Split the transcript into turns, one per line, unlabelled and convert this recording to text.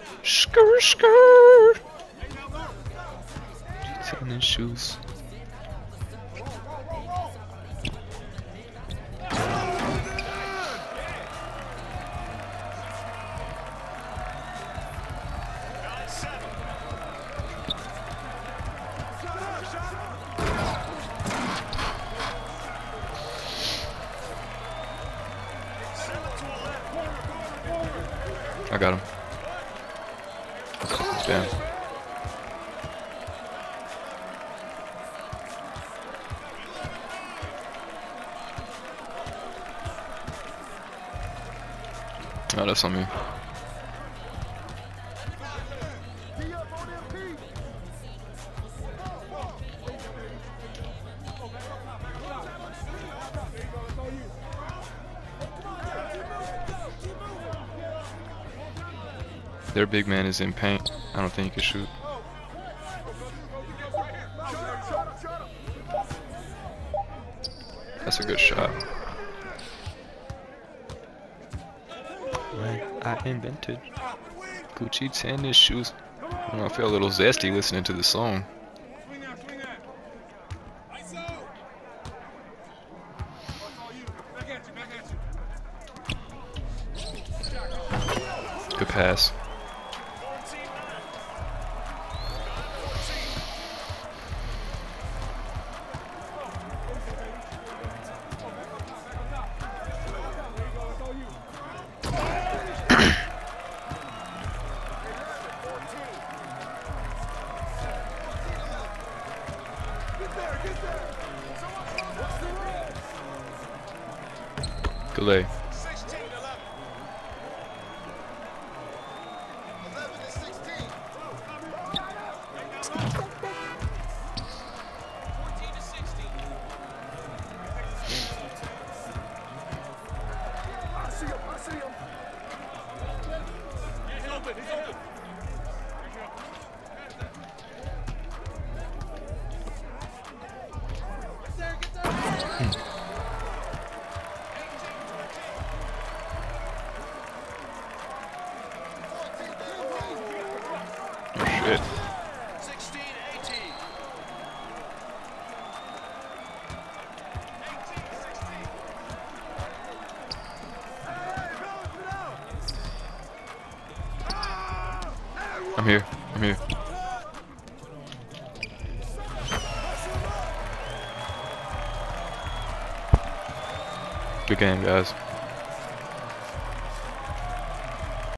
Skr skr. Tennis shoes. I got him. Damn. Oh, that's on me. Their big man is in paint. I don't think he can shoot. That's a good shot. When I invented Gucci tennis shoes. I feel a little zesty listening to the song. Good pass. Delay. Shit. I'm here. I'm here. Good game, guys.